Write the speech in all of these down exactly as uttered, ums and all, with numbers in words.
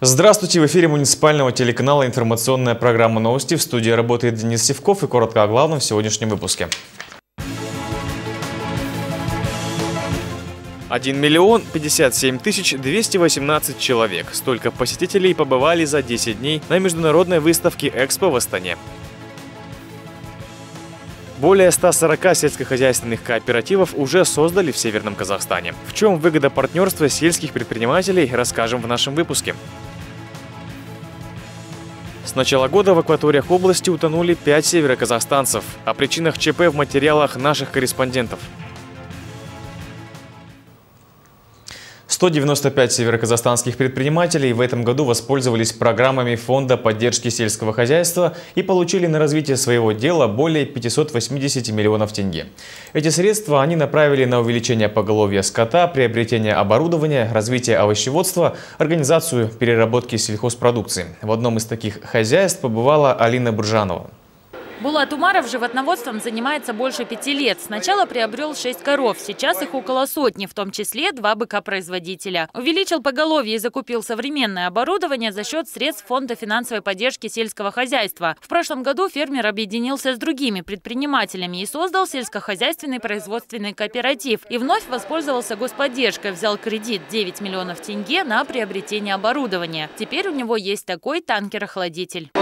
Здравствуйте! В эфире муниципального телеканала информационная программа «Новости». В студии работает Денис Севков, и коротко о главном в сегодняшнем выпуске. один миллион пятьдесят семь тысяч двести восемнадцать человек. Столько посетителей побывали за десять дней на международной выставке «Экспо» в Астане. Более ста сорока сельскохозяйственных кооперативов уже создали в Северном Казахстане. В чем выгода партнерства сельских предпринимателей, расскажем в нашем выпуске. С начала года в акваториях области утонули пять североказахстанцев. О причинах ЧП в материалах наших корреспондентов. сто девяносто пять североказахстанских предпринимателей в этом году воспользовались программами Фонда поддержки сельского хозяйства и получили на развитие своего дела более пятисот восьмидесяти миллионов тенге. Эти средства они направили на увеличение поголовья скота, приобретение оборудования, развитие овощеводства, организацию переработки сельхозпродукции. В одном из таких хозяйств побывала Алина Буржанова. Булат Умаров животноводством занимается больше пяти лет. Сначала приобрел шесть коров, сейчас их около сотни, в том числе два быка-производителя. Увеличил поголовье и закупил современное оборудование за счет средств Фонда финансовой поддержки сельского хозяйства. В прошлом году фермер объединился с другими предпринимателями и создал сельскохозяйственный производственный кооператив. И вновь воспользовался господдержкой, взял кредит девять миллионов тенге на приобретение оборудования. Теперь у него есть такой танкер-охладитель.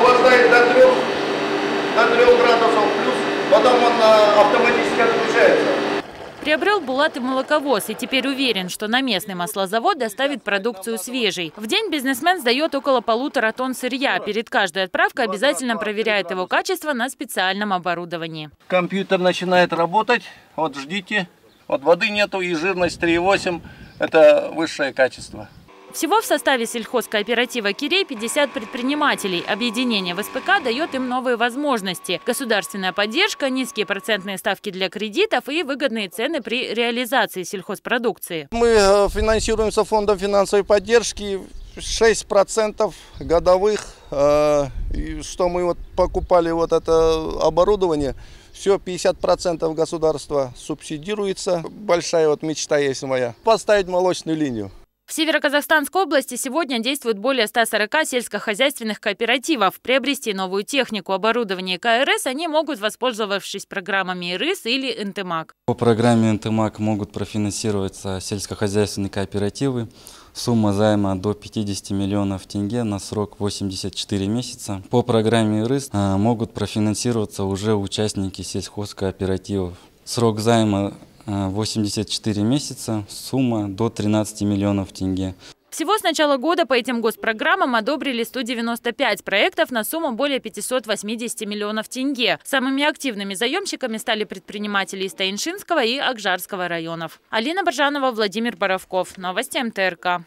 До трех градусов плюс, потом он автоматически отключается. Приобрел Булат и молоковоз, и теперь уверен, что на местный маслозавод доставит продукцию свежей. В день бизнесмен сдает около полутора тонн сырья. Перед каждой отправкой обязательно проверяет его качество на специальном оборудовании. Компьютер начинает работать, вот ждите, вот воды нету и жирность три и восемь, это высшее качество. Всего в составе сельхозкооператива «Кирей» пятьдесят предпринимателей. Объединение в СПК дает им новые возможности. Государственная поддержка, низкие процентные ставки для кредитов и выгодные цены при реализации сельхозпродукции. Мы финансируемся фондом финансовой поддержки, шесть процентов годовых. Что мы вот покупали вот это оборудование, все пятьдесят процентов государства субсидируется. Большая вот мечта есть моя – поставить молочную линию. В Североказахстанской области сегодня действует более ста сорока сельскохозяйственных кооперативов. Приобрести новую технику, оборудование КРС они могут, воспользовавшись программами ИРИС или НТМАК. По программе НТМАК могут профинансироваться сельскохозяйственные кооперативы. Сумма займа до пятидесяти миллионов тенге на срок восемьдесят четыре месяца. По программе ИРИС могут профинансироваться уже участники сельхозкооперативов. Срок займа восемьдесят четыре месяца, сумма до тринадцати миллионов тенге. Всего с начала года по этим госпрограммам одобрили сто девяносто пять проектов на сумму более пятисот восьмидесяти миллионов тенге. Самыми активными заемщиками стали предприниматели из Тайншинского и Акжарского районов. Алина Боржанова, Владимир Боровков. Новости эм тэ эр ка.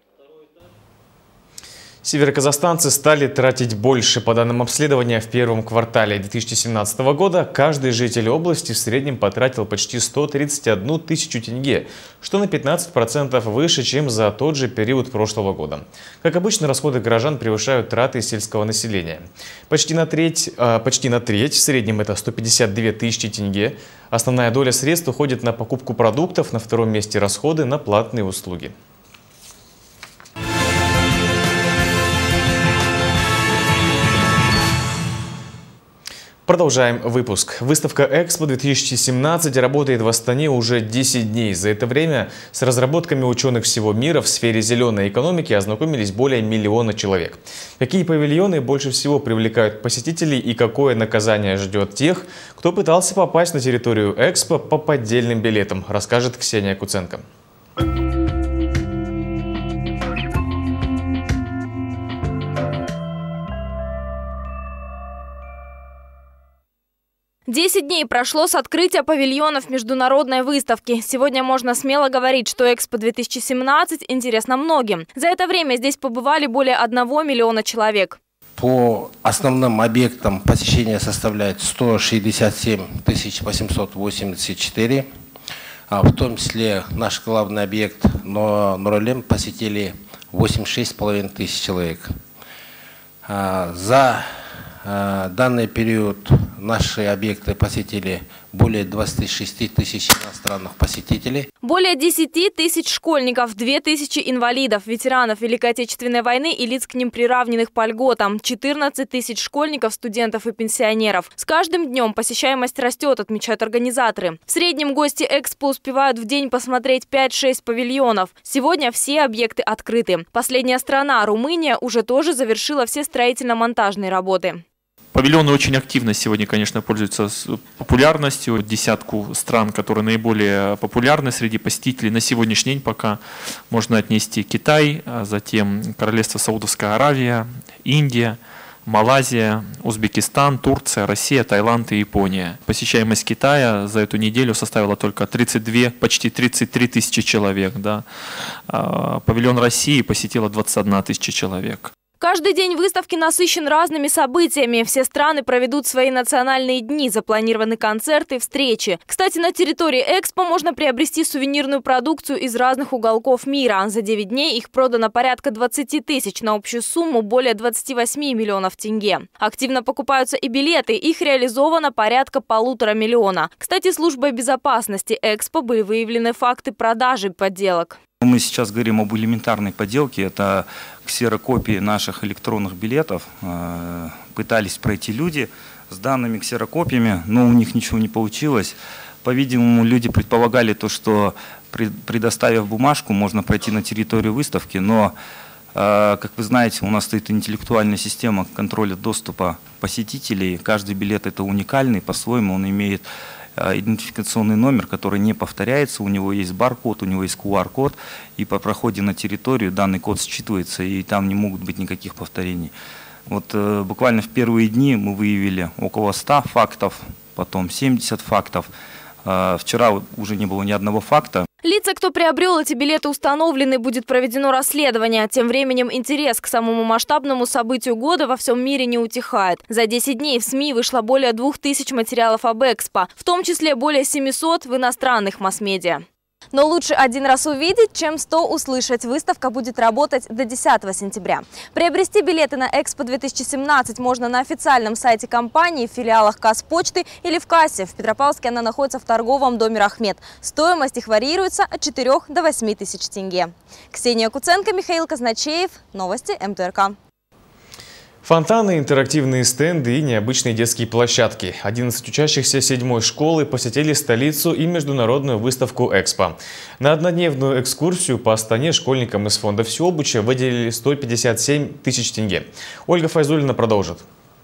Североказахстанцы стали тратить больше. По данным обследования, в первом квартале две тысячи семнадцатого года каждый житель области в среднем потратил почти сто тридцать одну тысячу тенге, что на пятнадцать процентов выше, чем за тот же период прошлого года. Как обычно, расходы горожан превышают траты сельского населения. Почти на треть, э, почти на треть, в среднем это сто пятьдесят две тысячи тенге. Основная доля средств уходит на покупку продуктов, на втором месте расходы на платные услуги. Продолжаем выпуск. Выставка «Экспо две тысячи семнадцать» работает в Астане уже десять дней. За это время с разработками ученых всего мира в сфере зеленой экономики ознакомились более миллиона человек. Какие павильоны больше всего привлекают посетителей и какое наказание ждет тех, кто пытался попасть на территорию Экспо по поддельным билетам, расскажет Ксения Куценко. Десять дней прошло с открытия павильонов международной выставки. Сегодня можно смело говорить, что Экспо две тысячи семнадцать интересно многим. За это время здесь побывали более одного миллиона человек. По основным объектам посещение составляет сто шестьдесят семь тысяч восемьсот восемьдесят четыре. А в том числе наш главный объект Нур-Алем посетили восемьдесят шесть с половиной тысяч человек. За данный период наши объекты посетили более двадцати шести тысяч иностранных посетителей. Более десяти тысяч школьников, две тысячи инвалидов, ветеранов Великой Отечественной войны и лиц к ним приравненных по льготам, четырнадцать тысяч школьников, студентов и пенсионеров. С каждым днем посещаемость растет, отмечают организаторы. В среднем гости Экспо успевают в день посмотреть пять-шесть павильонов. Сегодня все объекты открыты. Последняя страна, Румыния, уже тоже завершила все строительно-монтажные работы. Павильоны очень активно сегодня, конечно, пользуются популярностью. Десятку стран, которые наиболее популярны среди посетителей на сегодняшний день пока можно отнести Китай, затем Королевство Саудовская Аравия, Индия, Малайзия, Узбекистан, Турция, Россия, Таиланд и Япония. Посещаемость Китая за эту неделю составила только тридцать две, почти тридцать три тысячи человек. Да. Павильон России посетило двадцать одна тысяча человек. Каждый день выставки насыщен разными событиями. Все страны проведут свои национальные дни, запланированы концерты, встречи. Кстати, на территории Экспо можно приобрести сувенирную продукцию из разных уголков мира. За девять дней их продано порядка двадцати тысяч на общую сумму более двадцати восьми миллионов тенге. Активно покупаются и билеты. Их реализовано порядка полутора миллиона. Кстати, службой безопасности Экспо были выявлены факты продажи подделок. Мы сейчас говорим об элементарной подделке. Это ксерокопии наших электронных билетов. Пытались пройти люди с данными ксерокопиями, но у них ничего не получилось. По-видимому, люди предполагали то, что предоставив бумажку, можно пройти на территорию выставки, но, как вы знаете, у нас стоит интеллектуальная система контроля доступа посетителей. Каждый билет это уникальный, по-своему он имеет идентификационный номер, который не повторяется, у него есть бар-код, у него есть ку ар код, и по проходе на территорию данный код считывается, и там не могут быть никаких повторений. Вот э, буквально в первые дни мы выявили около ста фактов, потом семьдесят фактов. Э, вчера уже не было ни одного факта. Лица, кто приобрел эти билеты, установлены, будет проведено расследование. Тем временем интерес к самому масштабному событию года во всем мире не утихает. За десять дней в СМИ вышло более двух тысяч материалов об Экспо, в том числе более семисот в иностранных масс-медиа. Но лучше один раз увидеть, чем сто услышать. Выставка будет работать до десятого сентября. Приобрести билеты на Экспо две тысячи семнадцать можно на официальном сайте компании, в филиалах Казпочты или в кассе. В Петропавловске она находится в торговом доме «Рахмет». Стоимость их варьируется от четырёх до восьми тысяч тенге. Ксения Куценко, Михаил Казначеев. Новости эм тэ эр ка. Фонтаны, интерактивные стенды и необычные детские площадки. одиннадцать учащихся седьмой школы посетили столицу и международную выставку «Экспо». На однодневную экскурсию по Астане школьникам из фонда «Всеобуча» выделили сто пятьдесят семь тысяч тенге. Ольга Файзуллина продолжит.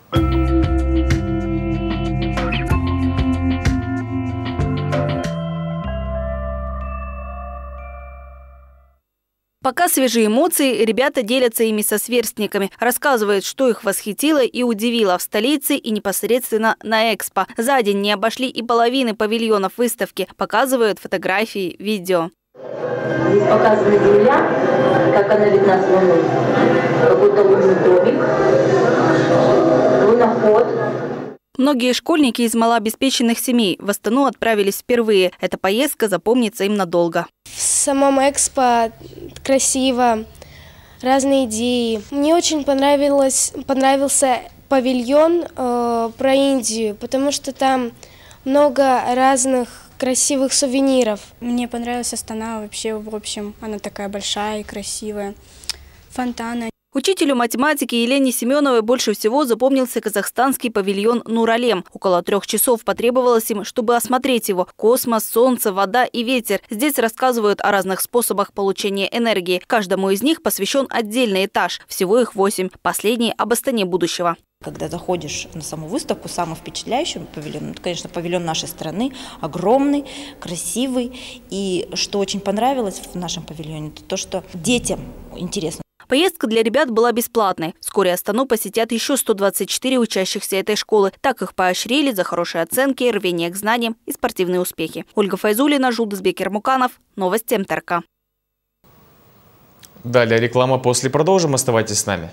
Пока свежие эмоции, ребята делятся ими со сверстниками, рассказывают, что их восхитило и удивило в столице и непосредственно на Экспо. За день не обошли и половины павильонов выставки, показывают фотографии, видео. Здесь показана Земля, как она видна с Луны, как будто лунный домик, луноход. Многие школьники из малообеспеченных семей в Астану отправились впервые. Эта поездка запомнится им надолго. В самом Экспо красиво, разные идеи. Мне очень понравилось, понравился павильон э, про Индию, потому что там много разных красивых сувениров. Мне понравилась Астана вообще, в общем, она такая большая и красивая. Фонтаны. Учителю математики Елене Семеновой больше всего запомнился казахстанский павильон «Нуралем». Около трех часов потребовалось им, чтобы осмотреть его. Космос, солнце, вода и ветер. Здесь рассказывают о разных способах получения энергии. Каждому из них посвящен отдельный этаж. Всего их восемь. Последний об Астане будущего. Когда заходишь на саму выставку, самый впечатляющий павильон, это, конечно, павильон нашей страны, огромный, красивый. И что очень понравилось в нашем павильоне, это то, что детям интересно. Поездка для ребят была бесплатной. Вскоре Астану посетят еще сто двадцать четыре учащихся этой школы. Так их поощрили за хорошие оценки, рвение к знаниям и спортивные успехи. Ольга Файзуллина, Жулдызбек Ермуканов. Новости эм тэ эр ка. Далее реклама, после продолжим. Оставайтесь с нами.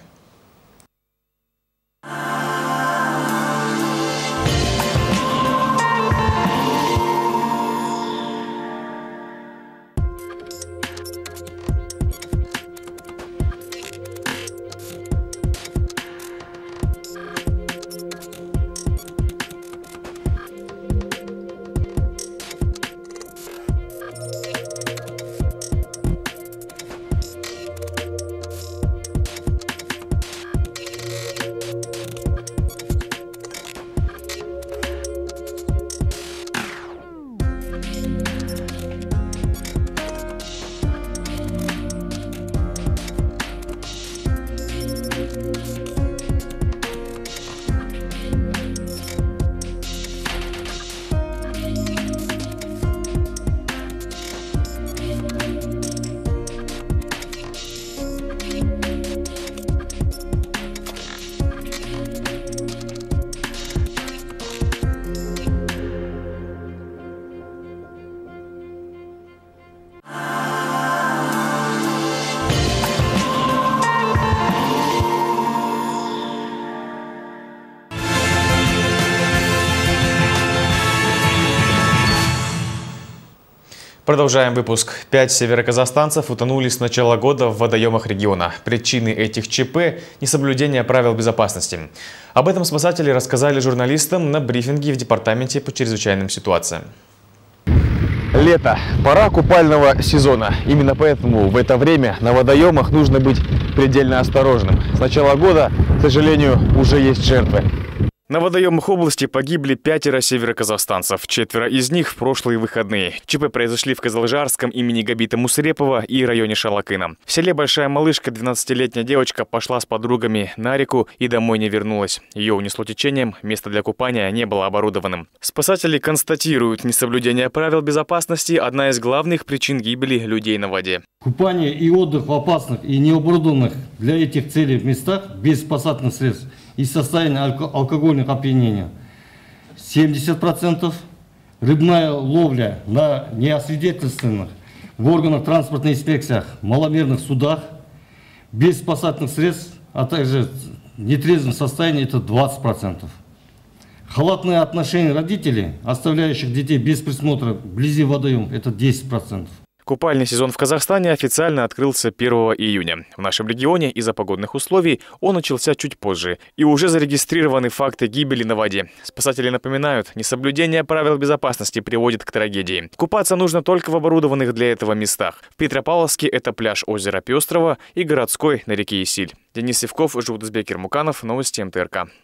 Продолжаем выпуск. Пять североказахстанцев утонули с начала года в водоемах региона. Причины этих ЧП – несоблюдение правил безопасности. Об этом спасатели рассказали журналистам на брифинге в департаменте по чрезвычайным ситуациям. Лето. Пора купального сезона. Именно поэтому в это время на водоемах нужно быть предельно осторожным. С начала года, к сожалению, уже есть жертвы. На водоемах области погибли пятеро североказахстанцев. Четверо из них в прошлые выходные. ЧП произошли в Кызылжарском имени Габита Мусрепова и районе Шалакына. В селе Большая Малышка двенадцатилетняя девочка пошла с подругами на реку и домой не вернулась. Ее унесло течением, место для купания не было оборудованным. Спасатели констатируют, несоблюдение правил безопасности – одна из главных причин гибели людей на воде. Купание и отдых в опасных и необорудованных для этих целей местах без спасательных средств и состояние алкогольных опьянения семьдесят процентов, рыбная ловля на неосвидетельствованных в органах транспортной инспекциях, маломерных судах, без спасательных средств, а также в нетрезвом состоянии это двадцать процентов. Халатное отношение родителей, оставляющих детей без присмотра вблизи водоема, это десять процентов. Купальный сезон в Казахстане официально открылся первого июня. В нашем регионе из-за погодных условий он начался чуть позже. И уже зарегистрированы факты гибели на воде. Спасатели напоминают, несоблюдение правил безопасности приводит к трагедии. Купаться нужно только в оборудованных для этого местах. В Петропавловске это пляж озера Пестрого и городской на реке Исиль. Денис Севков, Жулдызбек Ермуканов, новости эм тэ эр ка.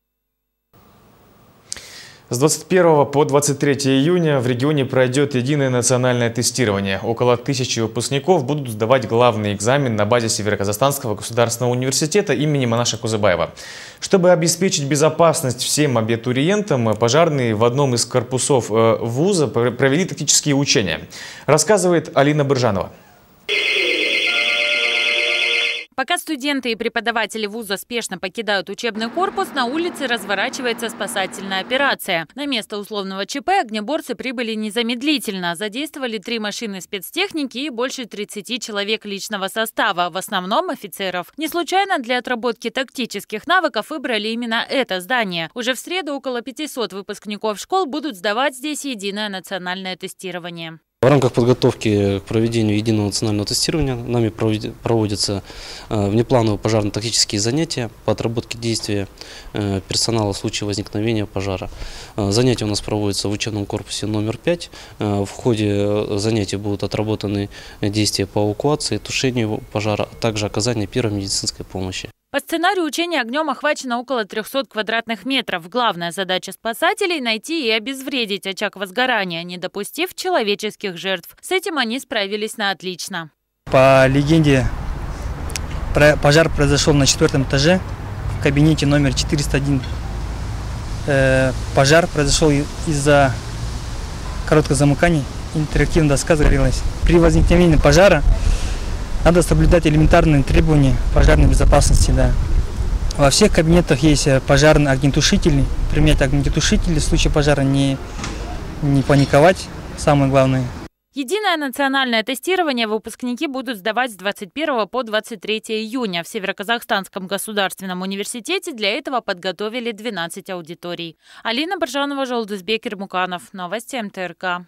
С двадцать первого по двадцать третье июня в регионе пройдет единое национальное тестирование. Около тысячи выпускников будут сдавать главный экзамен на базе Североказахстанского государственного университета имени Манаша Кузыбаева. Чтобы обеспечить безопасность всем абитуриентам, пожарные в одном из корпусов вуза провели тактические учения. Рассказывает Алина Быржанова. Пока студенты и преподаватели вуза спешно покидают учебный корпус, на улице разворачивается спасательная операция. На место условного ЧП огнеборцы прибыли незамедлительно. Задействовали три машины спецтехники и больше тридцати человек личного состава, в основном офицеров. Не случайно для отработки тактических навыков выбрали именно это здание. Уже в среду около пятисот выпускников школ будут сдавать здесь единое национальное тестирование. В рамках подготовки к проведению единого национального тестирования нами проводятся внеплановые пожарно-тактические занятия по отработке действия персонала в случае возникновения пожара. Занятия у нас проводятся в учебном корпусе номер пять. В ходе занятий будут отработаны действия по эвакуации, тушению пожара, а также оказанию первой медицинской помощи. По сценарию учения огнем охвачено около трёхсот квадратных метров. Главная задача спасателей – найти и обезвредить очаг возгорания, не допустив человеческих жертв. С этим они справились на отлично. По легенде, пожар произошел на четвертом этаже в кабинете номер четыреста один. Пожар произошел из-за короткого замыкания. Интерактивная доска загорелась. При возникновении пожара надо соблюдать элементарные требования пожарной безопасности. Да. Во всех кабинетах есть пожарные огнетушители. Применять огнетушители в случае пожара, не, не паниковать, самое главное. Единое национальное тестирование выпускники будут сдавать с двадцать первого по двадцать третье июня. В Североказахстанском государственном университете для этого подготовили двенадцать аудиторий. Алина Быржанова, Жулдызбек Ермуканов. Новости эм тэ эр ка.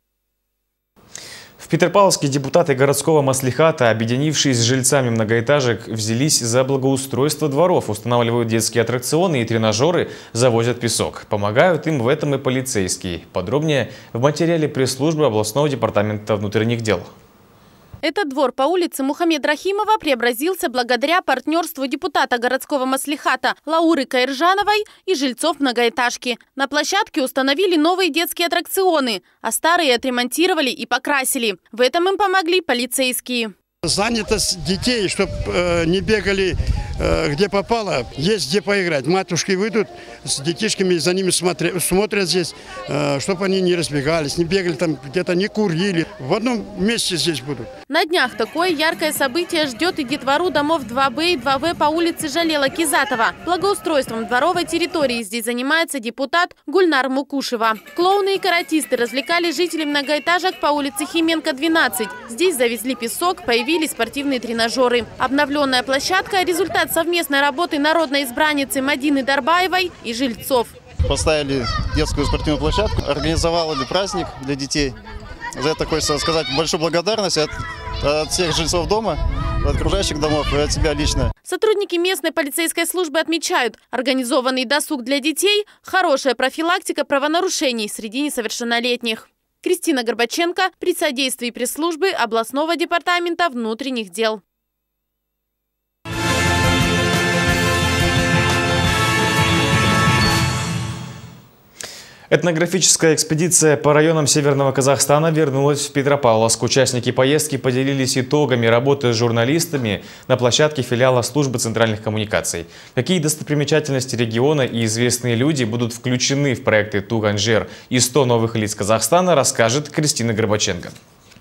В Петропавловске депутаты городского маслихата, объединившись с жильцами многоэтажек, взялись за благоустройство дворов, устанавливают детские аттракционы и тренажеры, завозят песок. Помогают им в этом и полицейские. Подробнее в материале пресс-службы областного департамента внутренних дел. Этот двор по улице Мухаммед Рахимова преобразился благодаря партнерству депутата городского маслихата Лауры Каиржановой и жильцов многоэтажки. На площадке установили новые детские аттракционы, а старые отремонтировали и покрасили. В этом им помогли полицейские. Занятость детей, чтобы э, не бегали э, где попало, есть где поиграть. Матушки выйдут с детишками, за ними смотрят, смотрят здесь, э, чтобы они не разбегались, не бегали там где-то, не курили. В одном месте здесь будут. На днях такое яркое событие ждет и детвору домов два бэ и два вэ по улице Жалела Кизатова. Благоустройством дворовой территории здесь занимается депутат Гульнар Мукушева. Клоуны и каратисты развлекали жителей многоэтажек по улице Хименко, двенадцать. Здесь завезли песок, появились спортивные тренажеры. Обновленная площадка – результат совместной работы народной избранницы Мадины Дарбаевой и жильцов. Поставили детскую спортивную площадку, организовали праздник для детей. за это хочется сказать большую благодарность от, от всех жильцов дома, от окружающих домов и от себя лично. Сотрудники местной полицейской службы отмечают, организованный досуг для детей – хорошая профилактика правонарушений среди несовершеннолетних. Кристина Горбаченко при содействии пресс-службы областного департамента внутренних дел. Этнографическая экспедиция по районам Северного Казахстана вернулась в Петропавловск. Участники поездки поделились итогами работы с журналистами на площадке филиала службы центральных коммуникаций. Какие достопримечательности региона и известные люди будут включены в проекты «Туганжер» и сто новых лиц Казахстана, расскажет Кристина Горбаченко.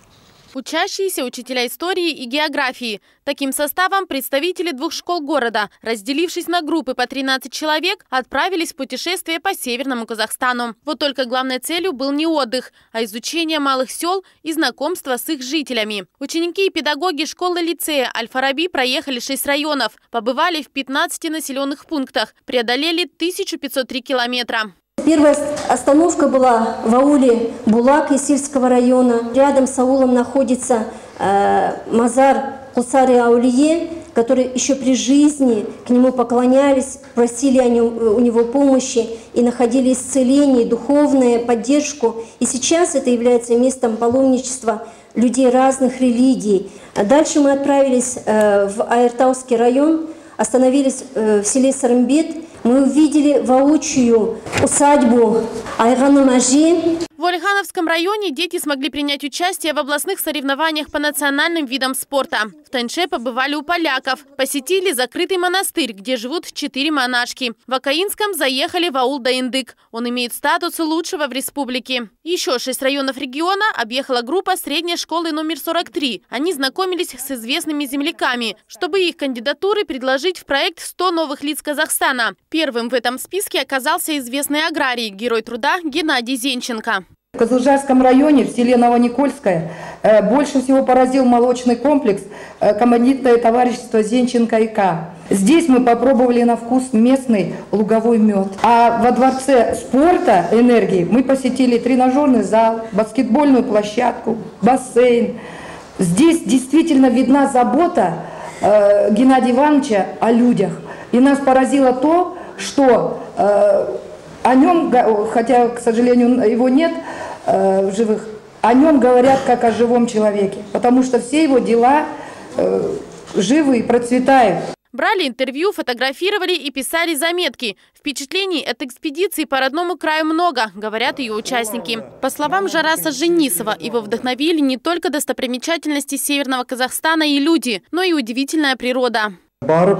Учащиеся учителя истории и географии. Таким составом представители двух школ города, разделившись на группы по тринадцать человек, отправились в путешествие по Северному Казахстану. Вот только главной целью был не отдых, а изучение малых сел и знакомство с их жителями. Ученики и педагоги школы-лицея Аль-Фараби проехали шесть районов, побывали в пятнадцати населенных пунктах, преодолели тысячу пятьсот три километра. Первая остановка была в ауле Булак из Сельского района. Рядом с аулом находится э, Мазар Кусары-Аулие, который еще при жизни к нему поклонялись, просили о нем, у него помощи и находили исцеление, духовную поддержку. И сейчас это является местом паломничества людей разных религий. Дальше мы отправились э, в Айртауский район, остановились э, в селе Сарымбет. Мы увидели воочию усадьбу Айгана-Мажи. В Ольхановском районе дети смогли принять участие в областных соревнованиях по национальным видам спорта. В Таньше побывали у поляков, посетили закрытый монастырь, где живут четыре монашки. В Акаинском заехали в аул Даиндык. Он имеет статус лучшего в республике. Еще шесть районов региона объехала группа средней школы номер сорок три. Они знакомились с известными земляками, чтобы их кандидатуры предложить в проект «сто новых лиц Казахстана». Первым в этом списке оказался известный аграрий, герой труда Геннадий Зенченко. В Козылжарском районе, в селе Новоникольское, больше всего поразил молочный комплекс командитное товарищество Зенченко и К. Здесь мы попробовали на вкус местный луговой мед. А во дворце спорта энергии мы посетили тренажерный зал, баскетбольную площадку, бассейн. Здесь действительно видна забота э, Геннадия Ивановича о людях. И нас поразило то, что э, о нем, хотя, к сожалению, его нет э, в живых, о нем говорят как о живом человеке, потому что все его дела э, живы и процветают. Брали интервью, фотографировали и писали заметки. Впечатлений от экспедиции по родному краю много, говорят ее участники. По словам Жараса Женисова, его вдохновили не только достопримечательности Северного Казахстана и люди, но и удивительная природа. Мы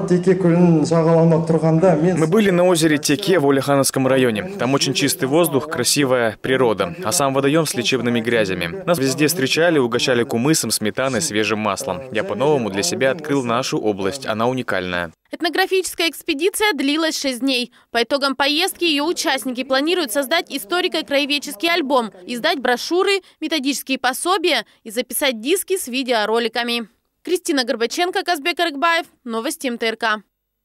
были на озере Теке в Ольхановском районе. Там очень чистый воздух, красивая природа, а сам водоем с лечебными грязями. Нас везде встречали, угощали кумысом, сметаной, свежим маслом. Я по-новому для себя открыл нашу область, она уникальная. Этнографическая экспедиция длилась шесть дней. По итогам поездки ее участники планируют создать историко-краеведческий альбом, издать брошюры, методические пособия и записать диски с видеороликами. Кристина Горбаченко, Казбек Арыкбаев. Новости эм тэ эр ка.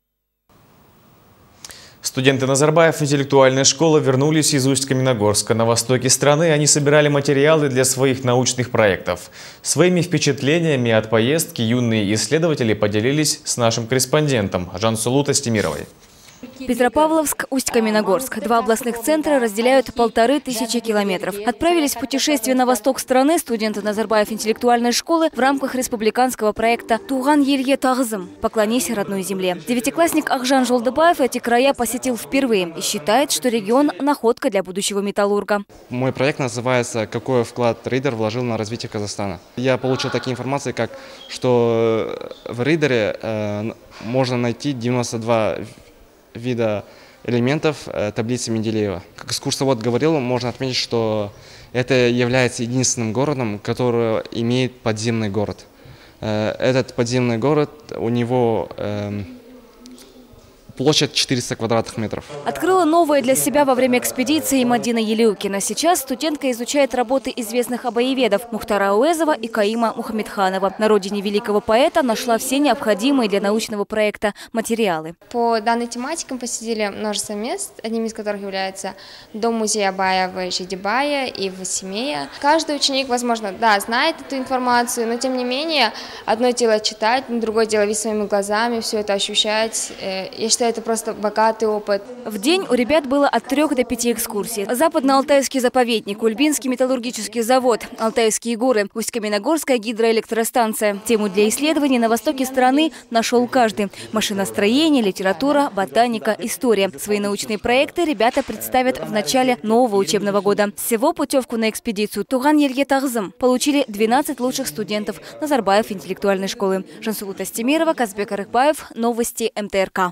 Студенты Назарбаев интеллектуальной школы вернулись из Усть-Каменогорска. На востоке страны они собирали материалы для своих научных проектов. Своими впечатлениями от поездки юные исследователи поделились с нашим корреспондентом Жансулу Тастемировой. Петропавловск, Усть-Каменогорск. Два областных центра разделяют полторы тысячи километров. Отправились в путешествие на восток страны студенты Назарбаев интеллектуальной школы в рамках республиканского проекта «Туган Елье Тагзым» – «Поклонись родной земле». Девятиклассник Ахжан Жолдыбаев эти края посетил впервые и считает, что регион – находка для будущего металлурга. Мой проект называется «Какой вклад Ридер вложил на развитие Казахстана». Я получил такие информации, как что в Ридере э, можно найти девяносто два вида элементов э, таблицы Менделеева. Как экскурсовод говорил, можно отметить, что это является единственным городом, который имеет подземный город. Э, этот подземный город, у него э, площадь четыреста квадратных метров. Открыла новое для себя во время экспедиции Мадина Елеукина. Сейчас студентка изучает работы известных обоеведов Мухтара Ауэзова и Каима Мухаммедханова. На родине великого поэта нашла все необходимые для научного проекта материалы. По данной тематике мы посетили множество мест, одним из которых является дом-музей Абая в Жидибае и в Семее. Каждый ученик, возможно, да, знает эту информацию, но тем не менее, одно дело читать, другое дело видеть своими глазами, все это ощущать. Я считаю, это просто богатый опыт. В день у ребят было от трех до пяти экскурсий. Западно-Алтайский заповедник, Ульбинский металлургический завод, Алтайские горы, Усть-Каменогорская гидроэлектростанция. Тему для исследований на востоке страны нашел каждый. Машиностроение, литература, ботаника, история. Свои научные проекты ребята представят в начале нового учебного года. Всего путевку на экспедицию Туган Елье Тагзым получили двенадцать лучших студентов Назарбаев интеллектуальной школы. Жансулу Тастемирова, Казбек Арыкбаев, новости эм тэ эр ка.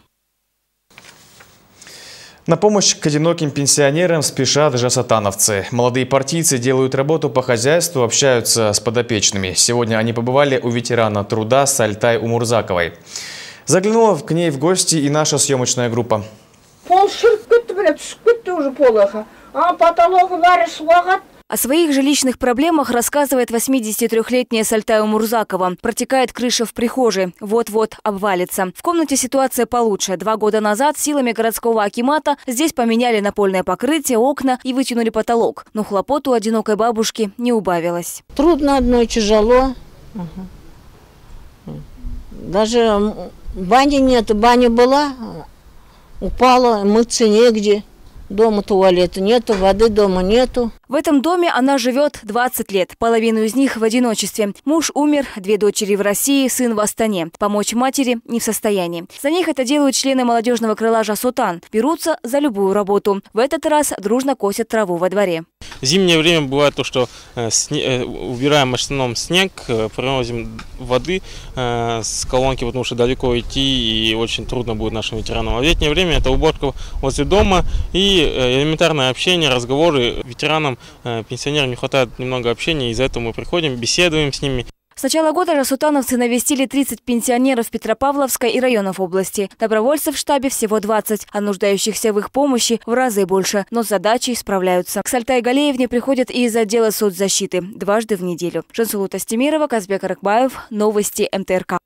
На помощь к одиноким пенсионерам спешат жасатановцы. Молодые партийцы делают работу по хозяйству, общаются с подопечными. Сегодня они побывали у ветерана труда Сальтай Умурзаковой. Заглянула к ней в гости и наша съемочная группа. Пол уже полоха, а потолок варишь лагат. О своих жилищных проблемах рассказывает восьмидесятитрёхлетняя Сальтай Умурзакова. Протекает крыша в прихожей. Вот-вот обвалится. В комнате ситуация получше. Два года назад силами городского акимата здесь поменяли напольное покрытие, окна и вытянули потолок. Но хлопот у одинокой бабушки не убавилось. Трудно одной, тяжело. Угу. Даже бани нет. Баня была, упала, мыться негде. Дома туалета нету, воды дома нету. В этом доме она живет двадцать лет. Половину из них в одиночестве. Муж умер, две дочери в России, сын в Астане. Помочь матери не в состоянии. За них это делают члены молодежного крыла «Жасотан». Берутся за любую работу. В этот раз дружно косят траву во дворе. Зимнее время бывает то, что э, сне, э, убираем в основном снег, э, привозим воды э, с колонки, потому что далеко идти и очень трудно будет нашим ветеранам. А в летнее время это уборка возле дома и э, элементарное общение, разговоры. Ветеранам, э, пенсионерам не хватает немного общения, из-за этого мы приходим, беседуем с ними. С начала года жасутановцы навестили тридцать пенсионеров Петропавловской и районов области. Добровольцев в штабе всего двадцать, а нуждающихся в их помощи в разы больше, но с задачей справляются. К Сальтай Галеевне приходят и из отдела соцзащиты дважды в неделю. Жансулу Тастемирова, Казбек Арыкбаев, новости эм тэ эр ка.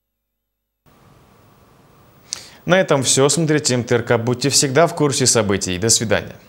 На этом все. Смотрите эм тэ эр ка. Будьте всегда в курсе событий. До свидания.